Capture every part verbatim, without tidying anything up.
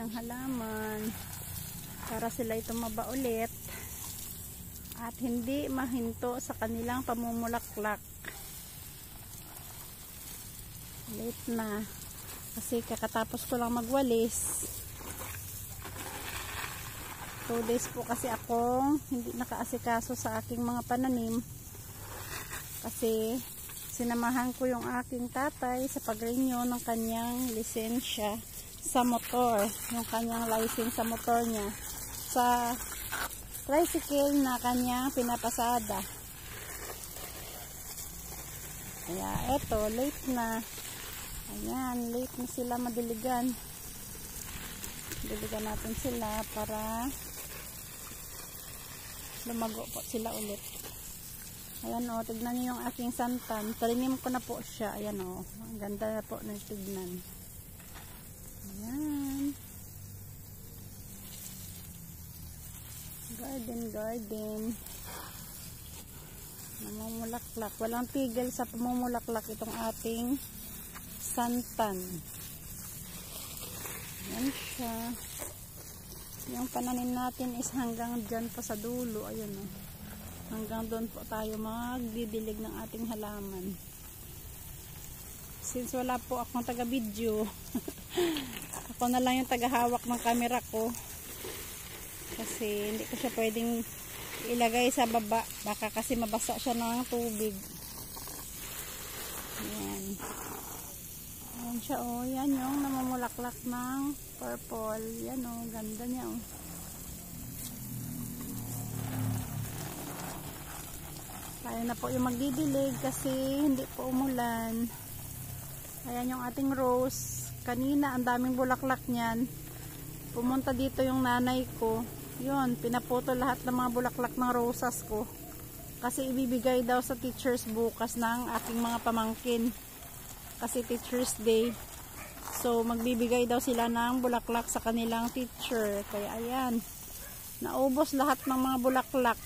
ng halaman para sila ito maba ulit at hindi mahinto sa kanilang pamumulaklak. Late na kasi kakatapos ko lang magwalis. two days po kasi akong hindi nakaasikaso sa aking mga pananim kasi sinamahan ko yung aking tatay sa pag-renew ng kanyang lisensya sa motor, yung kanyang license sa motor niya sa tricycle na kanyang pinapasada. Kaya eto, late na. Ayan, late na sila madiligan. Diligan natin sila para lumago po sila ulit. Ayan o, tignan nyo yung aking santan. Talinim ko na po siya. Ayan o, ang ganda na po na tignan. Ayan. Garden, garden. Namumulaklak. Walang tigil sa pamumulaklak itong ating santan. Ayan siya. Yung pananim natin is hanggang dyan pa sa dulo. Ayan o. Hanggang doon po tayo magdidilig ng ating halaman. Since wala po akong taga-video, ako na lang yung tagahawak ng camera ko. Kasi hindi ko siya pwedeng ilagay sa baba. Baka kasi mabasa siya ng tubig. Ayan. Ayan siya o. Oh. Yan yung namumulaklak ng purple. Yan o. Oh. Ganda niya o. Oh. Tayo na po yung magdidilig kasi hindi po umulan. Ayan yung ating rose. Kanina ang daming bulaklak niyan. Pumunta dito yung nanay ko. Yun, pinaputo lahat ng mga bulaklak ng rosas ko. Kasi ibibigay daw sa teachers bukas ng aking mga pamangkin. Kasi teachers day. So magbibigay daw sila ng bulaklak sa kanilang teacher. Kaya ayan. Naubos lahat ng mga bulaklak.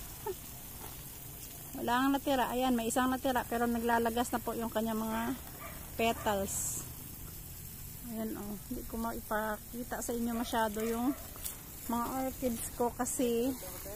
Wala ang natira. Ayan, may isang natira. Pero naglalagas na po yung kanya mga petals. Ayan o. Oh. Hindi ko maipakita sa inyo masyado yung mga orchids ko kasi